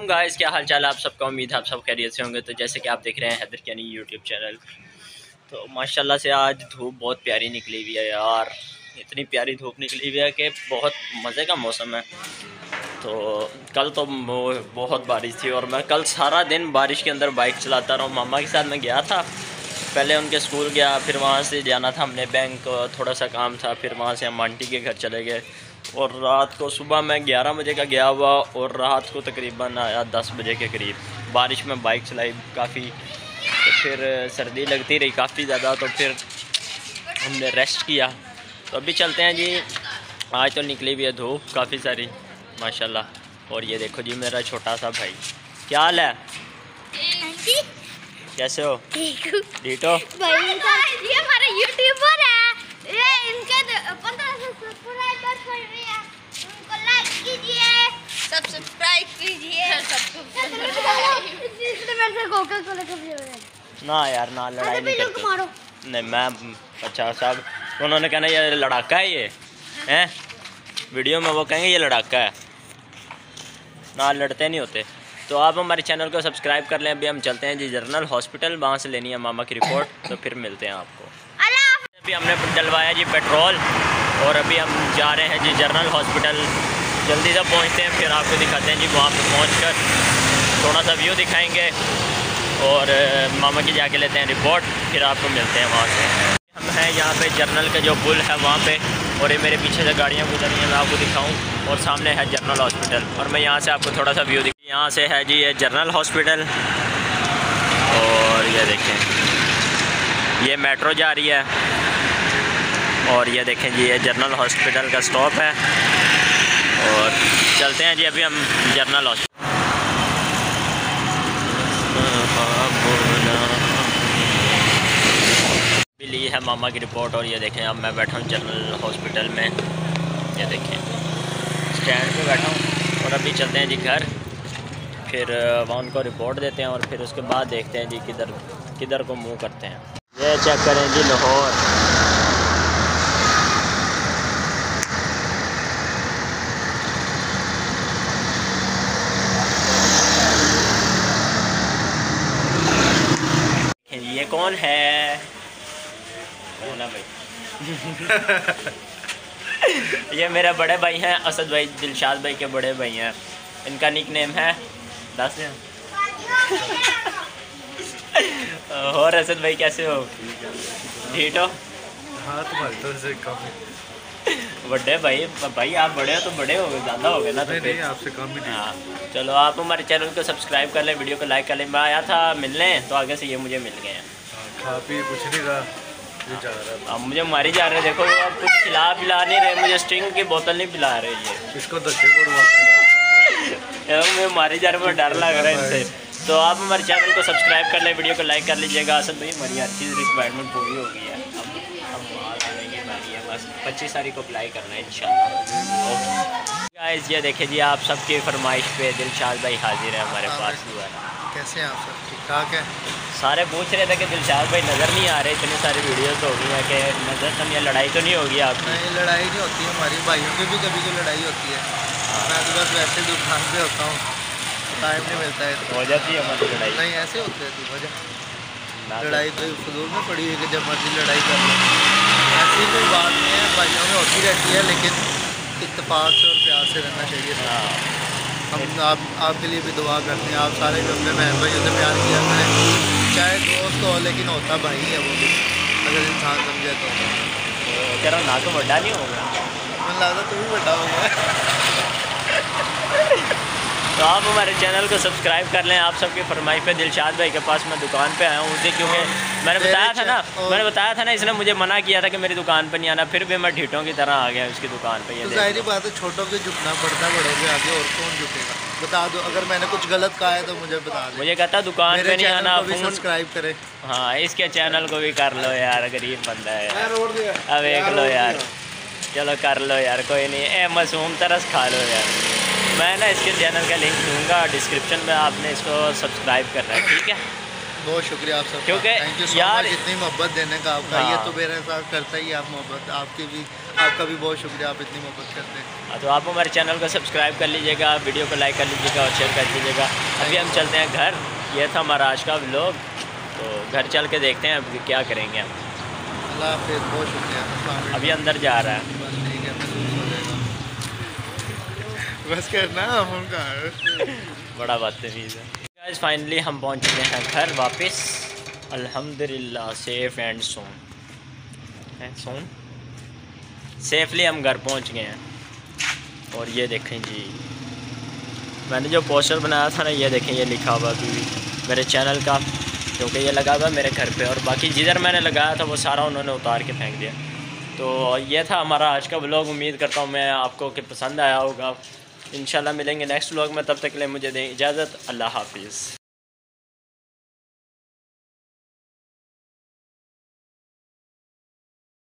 वालेकुम गाइस, क्या हाल चाल है आप सबका। उम्मीद है आप सब खैरियत से होंगे। तो जैसे कि आप देख रहे हैं हैदर कियानी यूट्यूब चैनल। तो माशाल्लाह से आज धूप बहुत प्यारी निकली हुई है यार। इतनी प्यारी धूप निकली हुई है कि बहुत मज़े का मौसम है। तो कल तो बहुत बारिश थी और मैं कल सारा दिन बारिश के अंदर बाइक चलाता रहा। मामा के साथ मैं गया था, पहले उनके स्कूल गया, फिर वहाँ से जाना था हमने बैंक, थोड़ा सा काम था, फिर वहाँ से हम आंटी के घर चले गए। और रात को सुबह मैं 11 बजे का गया हुआ और रात को तकरीबन आया 10 बजे के करीब। बारिश में बाइक चलाई काफ़ी, तो फिर सर्दी लगती रही काफ़ी ज़्यादा, तो फिर हमने रेस्ट किया। तो अभी चलते हैं जी। आज तो निकली भी है धूप काफ़ी सारी माशाल्लाह। और ये देखो जी मेरा छोटा सा भाई, क्या हाल है, कैसे हो? ठीक हो भाई, ये हमारा यूट्यूबर है, ये इनके 15 सब्सक्राइबर कर रहे हैं, उनको लाइक कीजिए, सब्सक्राइब कीजिए, इसने मेरे से कोका कोला का वीडियो है ना यार, ना लड़ाई नहीं करते। नहीं मैं अच्छा साहब, उन्होंने कहना ये लड़ाका है, ये हैं वीडियो में वो कहेंगे ये लड़ाका है, ना लड़ते नहीं होते। तो आप हमारे चैनल को सब्सक्राइब कर लें। अभी हम चलते हैं जी जनरल हॉस्पिटल, वहाँ से लेनी है मामा की रिपोर्ट, तो फिर मिलते हैं आपको। अभी हमने डलवाया जी पेट्रोल और अभी हम जा रहे हैं जी जनरल हॉस्पिटल। जल्दी से पहुँचते हैं, फिर आपको दिखाते हैं जी। वहाँ पर पहुँच थोड़ा सा व्यू दिखाएँगे और मामा की जाके लेते हैं रिपोर्ट, फिर आपको मिलते हैं वहाँ से। हम हैं यहाँ पे जनरल का जो पुल है वहाँ पे, और ये मेरे पीछे से गाड़ियाँ गुजर रही हैं, मैं आपको दिखाऊँ। और सामने है जनरल हॉस्पिटल, और मैं यहाँ से आपको थोड़ा सा व्यू यहाँ से है जी ये जनरल हॉस्पिटल। और ये देखें ये मेट्रो जा रही है, और ये देखें जी ये जनरल हॉस्पिटल का स्टॉप है। और चलते हैं जी अभी हम जनरल हॉस्पिटल। ली है मामा की रिपोर्ट, और ये देखें अब मैं बैठा हूँ जनरल हॉस्पिटल में। ये देखें स्टैंड पे बैठा हूँ, और अभी चलते हैं जी घर, फिर वहाँ उनको रिपोर्ट देते हैं, और फिर उसके बाद देखते हैं जी किधर को मूव करते हैं। ये चेक करें जी लाहौर, ये कौन है, कौन है भाई? ये मेरे बड़े भाई हैं असद भाई, दिलशाद भाई के बड़े भाई हैं। इनका निक नेम है 10 और असद भाई कैसे हो? ठीक हो? हाँ तुम्हारी तो से काफ़ी बड़े भाई आप बड़े हो तो बड़े हो गए, ज़्यादा हो गए ना, तो नहीं आपसे कम ही नहीं। हाँ चलो आप हमारे चैनल को सब्सक्राइब कर लें, वीडियो को लाइक कर लें। मैं आया था मिलने, तो आगे से ये मुझे मिल गए हैं। खा पी कुछ नहीं रहा, ये जा रहा अब मुझे मारी जा रहे, देखो अब कुछ पिला नहीं रहे मुझे, स्ट्रिंग की बोतल नहीं पिला रहे ये। इसको धक्के पड़वा मुझे मारी जा रहे, मुझे डर लग रहा है इनसे। तो आप हमारे चैनल को सब्सक्राइब कर लें, वीडियो को लाइक कर लीजिएगा। असद भाई हमारी हर चीज़ रिक्वायरमेंट पूरी हो गई है, अब बाहर आने की बारी है, बस 25 तारीख को अप्लाई करना है इंशाल्लाह। गाइस ये देखें जी, आप सबकी फरमाइश पे दिलशाद भाई हाजिर है हमारे पास। कैसे हैं आप सब? ठीक ठाक है। सारे पूछ रहे थे कि दिलशाद भाई नज़र नहीं आ रहे, इतनी सारी वीडियोस हो गई हैं कि नज़र तो नहीं, लड़ाई तो नहीं होगी आपकी? नहीं लड़ाई नहीं होती, हमारी भाइयों की भी कभी कोई लड़ाई होती है। मैं तो बस वैसे दुकान पे होता हूँ, टाइम नहीं मिलता है। हो जाती है हमारी लड़ाई? नहीं ऐसे होते हैं तू वजह लड़ाई तो फजूल में पड़ी है कि जब मर्जी लड़ाई कर लो, ऐसी कोई बात नहीं है। भाइयों में होती रहती है, लेकिन इत्तेफाक से और प्यार से रहना चाहिए। हम आपके लिए भी दुआ करते हैं, आप सारे जो अपने बहन भाइयों से प्यार किया करें, चाहे दोस्त हो लेकिन होता भाई है वो भी, अगर इंसान समझे तो। कह रहा ना तो बड़ा नहीं होगा, मुझे लगता तू भी बड़ा हो गया। तो आप हमारे चैनल को सब्सक्राइब कर लें। आप सबकी फरमाइश पे दिलशाद भाई के पास मैं दुकान पे आया हूँ उसे, क्योंकि मैंने बताया था ना इसने मुझे मना किया था कि मेरी दुकान पे नहीं आना, फिर भी मैं ढीठों की तरह आ गया उसकी दुकान पे। ये जाहिर बात है, छोटों के झुकना पड़ता, बड़ों के आगे और कौन झुकेगा? बता दो, अगर मैंने कुछ गलत कहा है तो मुझे बता दो। मुझे कहता दुकान पे नहीं आना, सब्सक्राइब करें। हाँ इसके चैनल को भी कर लो यार, गरीब बंदा है यार, अब देख लो यार, चलो कर लो यार, कोई नहीं, ए मासूम तरस खा लो यार। मैं ना इसके चैनल का लिंक दूंगा डिस्क्रिप्शन में, आपने इसको सब्सक्राइब करना है, ठीक है? बहुत शुक्रिया आप सबका, क्योंकि थैंक यू सो यार मच इतनी मोहब्बत देने का आपका। हाँ। ये तो मेरे साथ करता ही आप मोहब्बत, आपका भी बहुत शुक्रिया, आप इतनी मोहब्बत करते हैं। तो आप हमारे चैनल को सब्सक्राइब कर लीजिएगा, वीडियो को लाइक कर लीजिएगा और शेयर कर दीजिएगा। अभी हम चलते हैं घर। ये था हमारा आज का व्लॉग, तो घर चल के देखते हैं अभी क्या करेंगे हम। अल्लाह हाफिज़, बहुत शुक्रिया। अभी अंदर जा रहा है, बस ठीक है, महसूस हो जाएगा। बस करना उनका बड़ा बदतमीज़ है। गाइस फाइनली हम पहुंच चुके हैं घर वापस, अल्हम्दुलिल्लाह सेफ़ एंड सोन सेफली हम घर पहुंच गए हैं। और ये देखें जी, मैंने जो पोस्टर बनाया था ना, ये देखें, ये लिखा हुआ अभी भी मेरे चैनल का, क्योंकि ये लगा हुआ मेरे घर पे, और बाकी जिधर मैंने लगाया था वो सारा उन्होंने उतार के फेंक दिया। तो ये था हमारा आज का व्लॉग। उम्मीद करता हूँ मैं आपको कि पसंद आया होगा। इंशाल्लाह मिलेंगे नेक्स्ट व्लॉग में, तब तक के लिए मुझे दें इजाज़त। अल्लाह हाफिज़।